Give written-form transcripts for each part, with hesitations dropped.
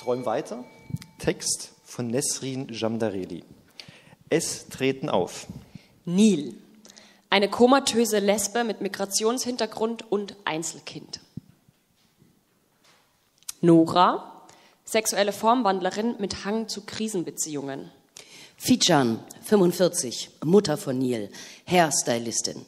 Träum weiter. Text von Nesrin Jamdareli. Es treten auf Nil, eine komatöse Lesbe mit Migrationshintergrund und Einzelkind. Nora, sexuelle Formwandlerin mit Hang zu Krisenbeziehungen. Fijan, 45, Mutter von Nil, Hairstylistin.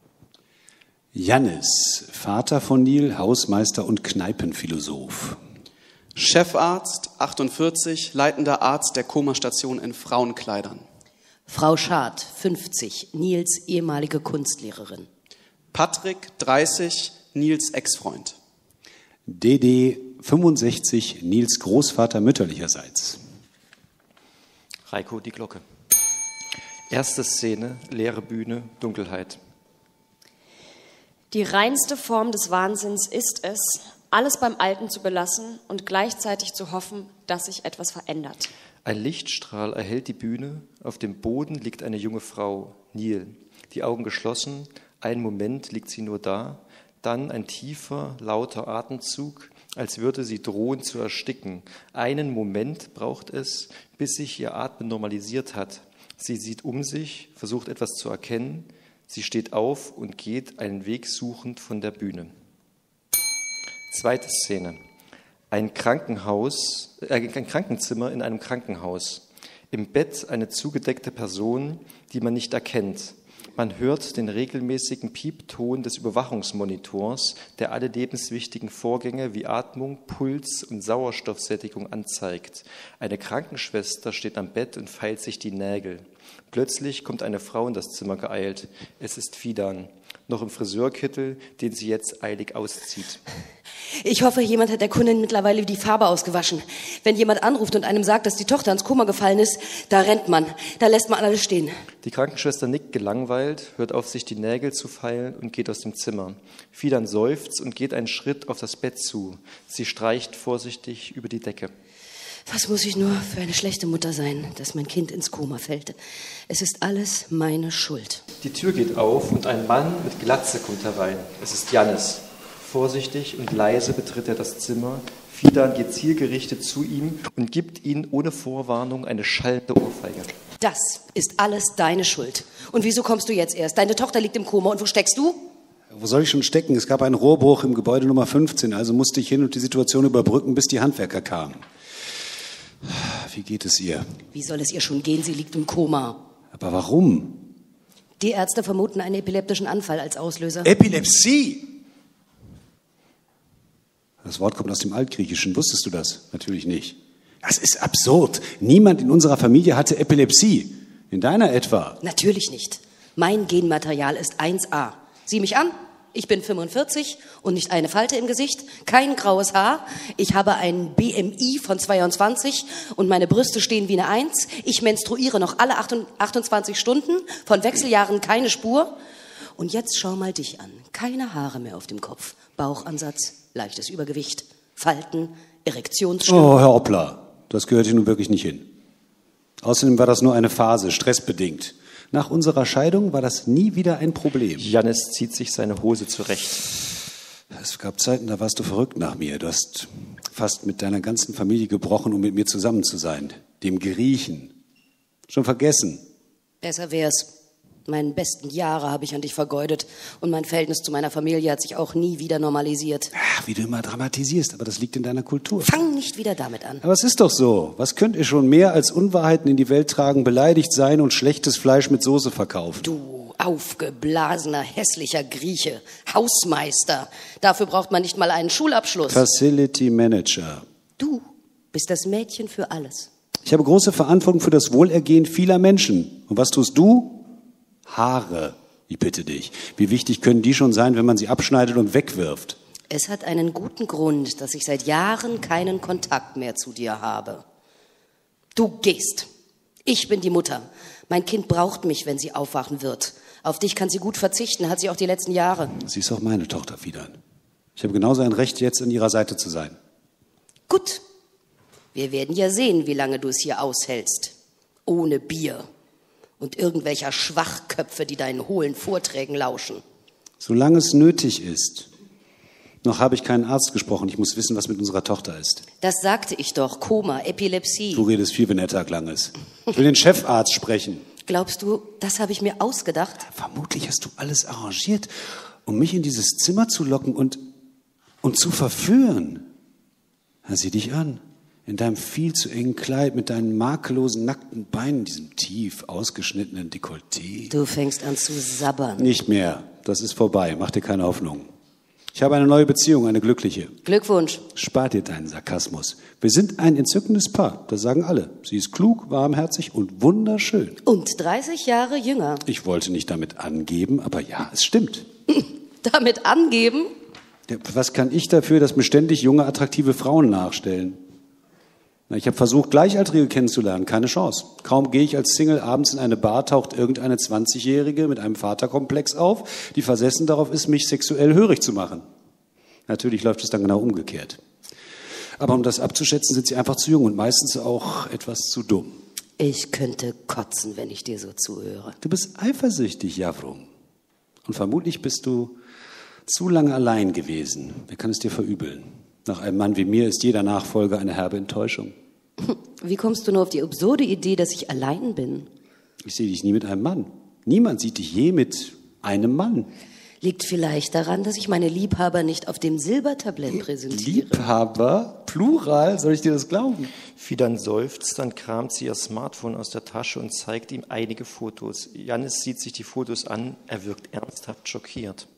Jannis, Vater von Nil, Hausmeister und Kneipenphilosoph. Chefarzt, 48, leitender Arzt der Komastation in Frauenkleidern. Frau Schad, 50, Nils ehemalige Kunstlehrerin. Patrick, 30, Nils Ex-Freund. DD, 65, Nils Großvater mütterlicherseits. Reiko, die Glocke. Erste Szene, leere Bühne, Dunkelheit. Die reinste Form des Wahnsinns ist es, alles beim Alten zu belassen und gleichzeitig zu hoffen, dass sich etwas verändert. Ein Lichtstrahl erhellt die Bühne. Auf dem Boden liegt eine junge Frau, Nil. Die Augen geschlossen. Einen Moment liegt sie nur da. Dann ein tiefer, lauter Atemzug, als würde sie drohen zu ersticken. Einen Moment braucht es, bis sich ihr Atmen normalisiert hat. Sie sieht um sich, versucht etwas zu erkennen. Sie steht auf und geht einen Weg suchend von der Bühne. Zweite Szene. Ein Krankenzimmer in einem Krankenhaus. Im Bett eine zugedeckte Person, die man nicht erkennt. Man hört den regelmäßigen Piepton des Überwachungsmonitors, der alle lebenswichtigen Vorgänge wie Atmung, Puls und Sauerstoffsättigung anzeigt. Eine Krankenschwester steht am Bett und feilt sich die Nägel. Plötzlich kommt eine Frau in das Zimmer geeilt. Es ist Fidan, noch im Friseurkittel, den sie jetzt eilig auszieht. Ich hoffe, jemand hat der Kundin mittlerweile die Farbe ausgewaschen. Wenn jemand anruft und einem sagt, dass die Tochter ins Koma gefallen ist, da rennt man, da lässt man alles stehen. Die Krankenschwester nickt gelangweilt, hört auf, sich die Nägel zu feilen und geht aus dem Zimmer. Fidan seufzt und geht einen Schritt auf das Bett zu. Sie streicht vorsichtig über die Decke. Was muss ich nur für eine schlechte Mutter sein, dass mein Kind ins Koma fällt? Es ist alles meine Schuld. Die Tür geht auf und ein Mann mit Glatze kommt herein. Es ist Jannis. Vorsichtig und leise betritt er das Zimmer. Fidan geht zielgerichtet zu ihm und gibt ihm ohne Vorwarnung eine schallende Ohrfeige. Das ist alles deine Schuld. Und wieso kommst du jetzt erst? Deine Tochter liegt im Koma und wo steckst du? Wo soll ich schon stecken? Es gab einen Rohrbruch im Gebäude Nummer 15, also musste ich hin und die Situation überbrücken, bis die Handwerker kamen. Wie geht es ihr? Wie soll es ihr schon gehen? Sie liegt im Koma. Aber warum? Die Ärzte vermuten einen epileptischen Anfall als Auslöser. Epilepsie! Das Wort kommt aus dem Altgriechischen. Wusstest du das? Natürlich nicht. Das ist absurd. Niemand in unserer Familie hatte Epilepsie. In deiner etwa? Natürlich nicht. Mein Genmaterial ist 1A. Sieh mich an. Ich bin 45 und nicht eine Falte im Gesicht, kein graues Haar. Ich habe ein BMI von 22 und meine Brüste stehen wie eine 1. Ich menstruiere noch alle 28 Stunden, von Wechseljahren keine Spur. Und jetzt schau mal dich an. Keine Haare mehr auf dem Kopf. Bauchansatz, leichtes Übergewicht, Falten, Erektionsstörung. Oh, Herr Oppler, das gehört hier nun wirklich nicht hin. Außerdem war das nur eine Phase, stressbedingt. Nach unserer Scheidung war das nie wieder ein Problem. Jannis zieht sich seine Hose zurecht. Es gab Zeiten, da warst du verrückt nach mir. Du hast fast mit deiner ganzen Familie gebrochen, um mit mir zusammen zu sein. Dem Griechen. Schon vergessen. Besser wär's. Meine besten Jahre habe ich an dich vergeudet und mein Verhältnis zu meiner Familie hat sich auch nie wieder normalisiert. Ach, wie du immer dramatisierst, aber das liegt in deiner Kultur. Fang nicht wieder damit an. Aber es ist doch so. Was könnt ihr schon mehr als Unwahrheiten in die Welt tragen, beleidigt sein und schlechtes Fleisch mit Soße verkaufen? Du aufgeblasener, hässlicher Grieche, Hausmeister. Dafür braucht man nicht mal einen Schulabschluss. Facility Manager. Du bist das Mädchen für alles. Ich habe große Verantwortung für das Wohlergehen vieler Menschen. Und was tust du? Haare, ich bitte dich. Wie wichtig können die schon sein, wenn man sie abschneidet und wegwirft? Es hat einen guten Grund, dass ich seit Jahren keinen Kontakt mehr zu dir habe. Du gehst. Ich bin die Mutter. Mein Kind braucht mich, wenn sie aufwachen wird. Auf dich kann sie gut verzichten, hat sie auch die letzten Jahre. Sie ist auch meine Tochter, Fidan. Ich habe genauso ein Recht, jetzt an ihrer Seite zu sein. Gut. Wir werden ja sehen, wie lange du es hier aushältst. Ohne Bier. Und irgendwelcher Schwachköpfe, die deinen hohlen Vorträgen lauschen. Solange es nötig ist. Noch habe ich keinen Arzt gesprochen. Ich muss wissen, was mit unserer Tochter ist. Das sagte ich doch. Koma, Epilepsie. Du redest viel, wenn der Tag lang ist. Ich will den Chefarzt sprechen. Glaubst du, das habe ich mir ausgedacht? Vermutlich hast du alles arrangiert, um mich in dieses Zimmer zu locken und zu verführen. Na, sieh dich an. In deinem viel zu engen Kleid, mit deinen makellosen, nackten Beinen, diesem tief ausgeschnittenen Dekolleté. Du fängst an zu sabbern. Nicht mehr. Das ist vorbei. Mach dir keine Hoffnung. Ich habe eine neue Beziehung, eine glückliche. Glückwunsch. Spar dir deinen Sarkasmus. Wir sind ein entzückendes Paar. Das sagen alle. Sie ist klug, warmherzig und wunderschön. Und 30 Jahre jünger. Ich wollte nicht damit angeben, aber ja, es stimmt. Damit angeben? Ja, was kann ich dafür, dass mir ständig junge, attraktive Frauen nachstellen? Ich habe versucht, Gleichaltrige kennenzulernen. Keine Chance. Kaum gehe ich als Single abends in eine Bar, taucht irgendeine 20-Jährige mit einem Vaterkomplex auf, die versessen darauf ist, mich sexuell hörig zu machen. Natürlich läuft es dann genau umgekehrt. Aber um das abzuschätzen, sind sie einfach zu jung und meistens auch etwas zu dumm. Ich könnte kotzen, wenn ich dir so zuhöre. Du bist eifersüchtig, Javrum. Und vermutlich bist du zu lange allein gewesen. Wer kann es dir verübeln? Nach einem Mann wie mir ist jeder Nachfolger eine herbe Enttäuschung. Wie kommst du nur auf die absurde Idee, dass ich allein bin? Ich sehe dich nie mit einem Mann. Niemand sieht dich je mit einem Mann. Liegt vielleicht daran, dass ich meine Liebhaber nicht auf dem Silbertablett präsentiere. Liebhaber? Plural? Soll ich dir das glauben? Fidan seufzt, dann kramt sie ihr Smartphone aus der Tasche und zeigt ihm einige Fotos. Jannis sieht sich die Fotos an, er wirkt ernsthaft schockiert.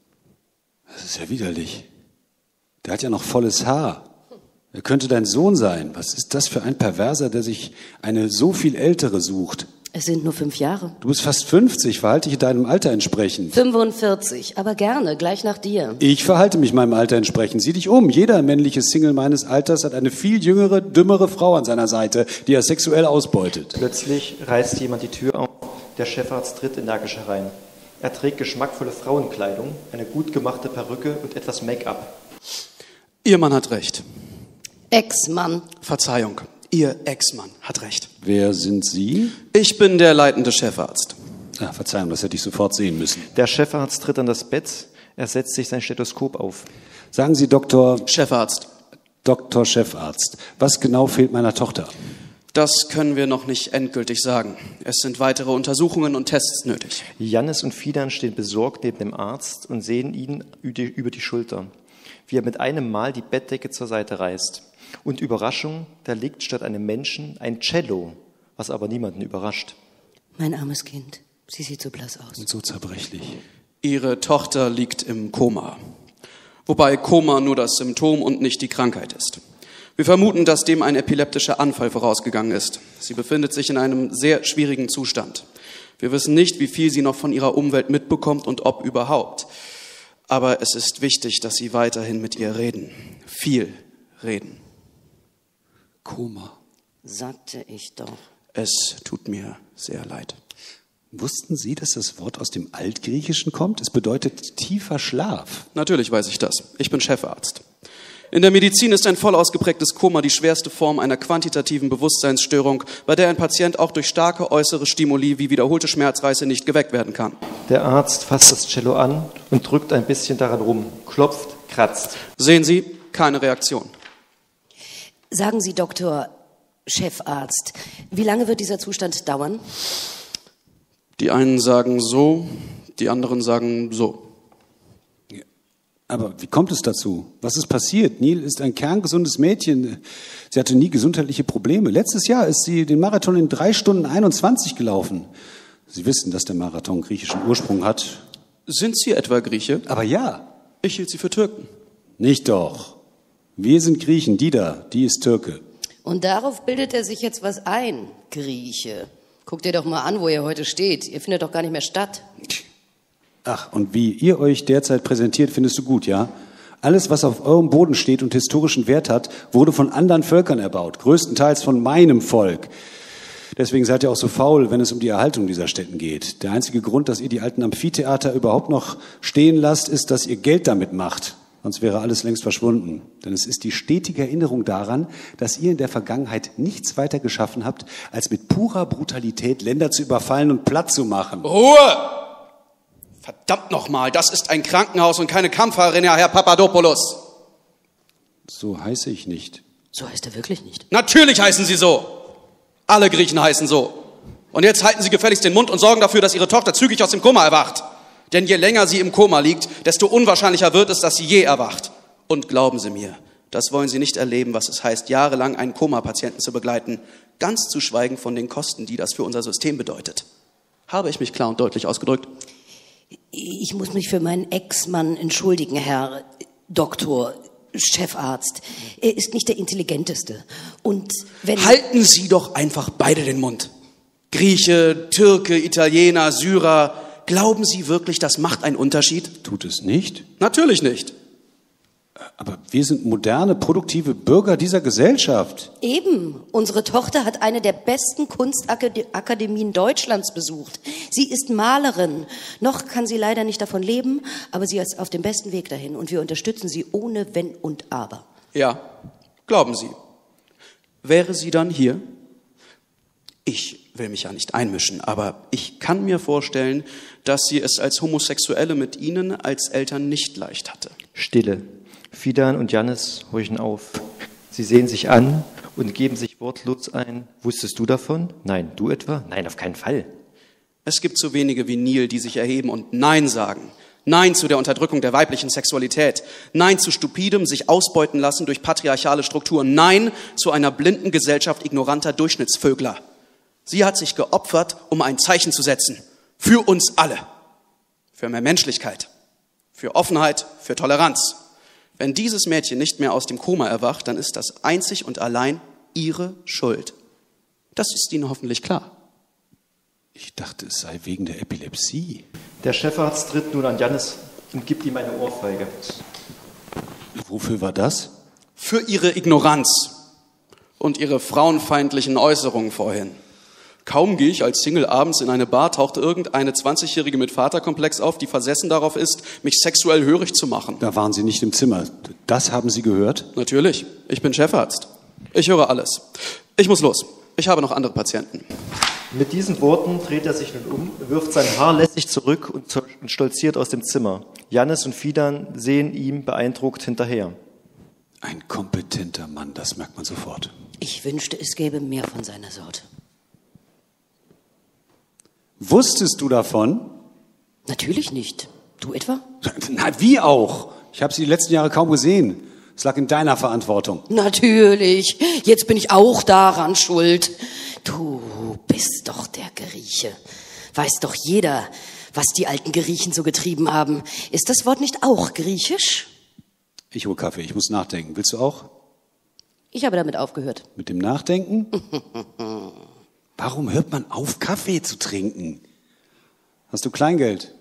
Das ist ja widerlich. Der hat ja noch volles Haar. Er könnte dein Sohn sein. Was ist das für ein Perverser, der sich eine so viel ältere sucht? Es sind nur 5 Jahre. Du bist fast 50, verhalte dich deinem Alter entsprechend. 45, aber gerne, gleich nach dir. Ich verhalte mich meinem Alter entsprechend. Sieh dich um. Jeder männliche Single meines Alters hat eine viel jüngere, dümmere Frau an seiner Seite, die er sexuell ausbeutet. Plötzlich reißt jemand die Tür auf. Der Chefarzt tritt energisch herein. Er trägt geschmackvolle Frauenkleidung, eine gut gemachte Perücke und etwas Make-up. Ihr Mann hat recht. Ex-Mann. Verzeihung, Ihr Ex-Mann hat recht. Wer sind Sie? Ich bin der leitende Chefarzt. Ah, Verzeihung, das hätte ich sofort sehen müssen. Der Chefarzt tritt an das Bett, er setzt sich sein Stethoskop auf. Sagen Sie, Dr. Chefarzt, Chefarzt, was genau fehlt meiner Tochter? das können wir noch nicht endgültig sagen. Es sind weitere Untersuchungen und Tests nötig. Jannis und Fidan stehen besorgt neben dem Arzt und sehen ihn über die Schulter, wie er mit einem Mal die Bettdecke zur Seite reißt. Und Überraschung, da liegt statt einem Menschen ein Cello, was aber niemanden überrascht. Mein armes Kind, sie sieht so blass aus. Und so zerbrechlich. Ihre Tochter liegt im Koma. Wobei Koma nur das Symptom und nicht die Krankheit ist. Wir vermuten, dass dem ein epileptischer Anfall vorausgegangen ist. Sie befindet sich in einem sehr schwierigen Zustand. Wir wissen nicht, wie viel sie noch von ihrer Umwelt mitbekommt und ob überhaupt. Aber es ist wichtig, dass Sie weiterhin mit ihr reden. Viel reden. Koma. Sagte ich doch. Es tut mir sehr leid. Wussten Sie, dass das Wort aus dem Altgriechischen kommt? Es bedeutet tiefer Schlaf. Natürlich weiß ich das. Ich bin Chefarzt. In der Medizin ist ein voll ausgeprägtes Koma die schwerste Form einer quantitativen Bewusstseinsstörung, bei der ein Patient auch durch starke äußere Stimuli wie wiederholte Schmerzreiße nicht geweckt werden kann. Der Arzt fasst das Cello an und drückt ein bisschen daran rum, klopft, kratzt. Sehen Sie, keine Reaktion. Sagen Sie, Doktor, Chefarzt, wie lange wird dieser Zustand dauern? Die einen sagen so, die anderen sagen so. Aber wie kommt es dazu? Was ist passiert? Nil ist ein kerngesundes Mädchen. Sie hatte nie gesundheitliche Probleme. Letztes Jahr ist sie den Marathon in 3 Stunden 21 gelaufen. Sie wissen, dass der Marathon griechischen Ursprung hat. Sind Sie etwa Grieche? Aber ja. Ich hielt Sie für Türken. Nicht doch. Wir sind Griechen, die ist Türke. Und darauf bildet er sich jetzt was ein, Grieche. Guckt ihr doch mal an, wo ihr heute steht. Ihr findet doch gar nicht mehr statt. Ach, und wie ihr euch derzeit präsentiert, findest du gut, ja? Alles, was auf eurem Boden steht und historischen Wert hat, wurde von anderen Völkern erbaut. Größtenteils von meinem Volk. Deswegen seid ihr auch so faul, wenn es um die Erhaltung dieser Stätten geht. Der einzige Grund, dass ihr die alten Amphitheater überhaupt noch stehen lasst, ist, dass ihr Geld damit macht. Sonst wäre alles längst verschwunden. Denn es ist die stetige Erinnerung daran, dass ihr in der Vergangenheit nichts weiter geschaffen habt, als mit purer Brutalität Länder zu überfallen und platt zu machen. Ruhe! Verdammt nochmal, das ist ein Krankenhaus und keine Kampfarena, Herr Papadopoulos. So heiße ich nicht. So heißt er wirklich nicht. Natürlich heißen Sie so. Alle Griechen heißen so. Und jetzt halten Sie gefälligst den Mund und sorgen dafür, dass Ihre Tochter zügig aus dem Koma erwacht. Denn je länger sie im Koma liegt, desto unwahrscheinlicher wird es, dass sie je erwacht. Und glauben Sie mir, das wollen Sie nicht erleben, was es heißt, jahrelang einen Koma-Patienten zu begleiten, ganz zu schweigen von den Kosten, die das für unser System bedeutet. Habe ich mich klar und deutlich ausgedrückt? Ich muss mich für meinen Ex-Mann entschuldigen, Herr Doktor, Chefarzt. Er ist nicht der Intelligenteste. Und wenn... Halten Sie doch einfach beide den Mund. Grieche, Türke, Italiener, Syrer. Glauben Sie wirklich, das macht einen Unterschied? Tut es nicht? Natürlich nicht. Aber wir sind moderne, produktive Bürger dieser Gesellschaft. Eben. Unsere Tochter hat eine der besten Kunstakademien Deutschlands besucht. Sie ist Malerin. Noch kann sie leider nicht davon leben, aber sie ist auf dem besten Weg dahin. Und wir unterstützen sie ohne Wenn und Aber. Ja, glauben Sie. Wäre sie dann hier? Ich will mich ja nicht einmischen, aber ich kann mir vorstellen, dass sie es als Homosexuelle mit Ihnen als Eltern nicht leicht hatte. Stille. Fidan und Jannis horchen auf. Sie sehen sich an und geben sich wortlos ein. Wusstest du davon? Nein. Du etwa? Nein, auf keinen Fall. Es gibt so wenige wie Neil, die sich erheben und Nein sagen. Nein zu der Unterdrückung der weiblichen Sexualität. Nein zu stupidem, sich ausbeuten lassen durch patriarchale Strukturen. Nein zu einer blinden Gesellschaft ignoranter Durchschnittsvögler. Sie hat sich geopfert, um ein Zeichen zu setzen. Für uns alle. Für mehr Menschlichkeit. Für Offenheit, für Toleranz. Wenn dieses Mädchen nicht mehr aus dem Koma erwacht, dann ist das einzig und allein ihre Schuld. Das ist Ihnen hoffentlich klar. Ich dachte, es sei wegen der Epilepsie. Der Chefarzt tritt nun an Jannis und gibt ihm eine Ohrfeige. Wofür war das? Für Ihre Ignoranz und Ihre frauenfeindlichen Äußerungen vorhin. Kaum gehe ich als Single abends in eine Bar, taucht irgendeine 20-Jährige mit Vaterkomplex auf, die versessen darauf ist, mich sexuell hörig zu machen. Da waren Sie nicht im Zimmer. Das haben Sie gehört? Natürlich, ich bin Chefarzt. Ich höre alles. Ich muss los. Ich habe noch andere Patienten. Mit diesen Worten dreht er sich nun um, wirft sein Haar lässig zurück und stolziert aus dem Zimmer. Jannis und Fidan sehen ihm beeindruckt hinterher. Ein kompetenter Mann, das merkt man sofort. Ich wünschte, es gäbe mehr von seiner Sorte. Wusstest du davon? Natürlich nicht. Du etwa? Na, wie auch? Ich habe sie die letzten Jahre kaum gesehen. Es lag in deiner Verantwortung. Natürlich. Jetzt bin ich auch daran schuld. Du bist doch der Grieche. Weiß doch jeder, was die alten Griechen so getrieben haben. Ist das Wort nicht auch griechisch? Ich hole Kaffee, ich muss nachdenken. Willst du auch? Ich habe damit aufgehört. Mit dem Nachdenken? Warum hört man auf, Kaffee zu trinken? Hast du Kleingeld?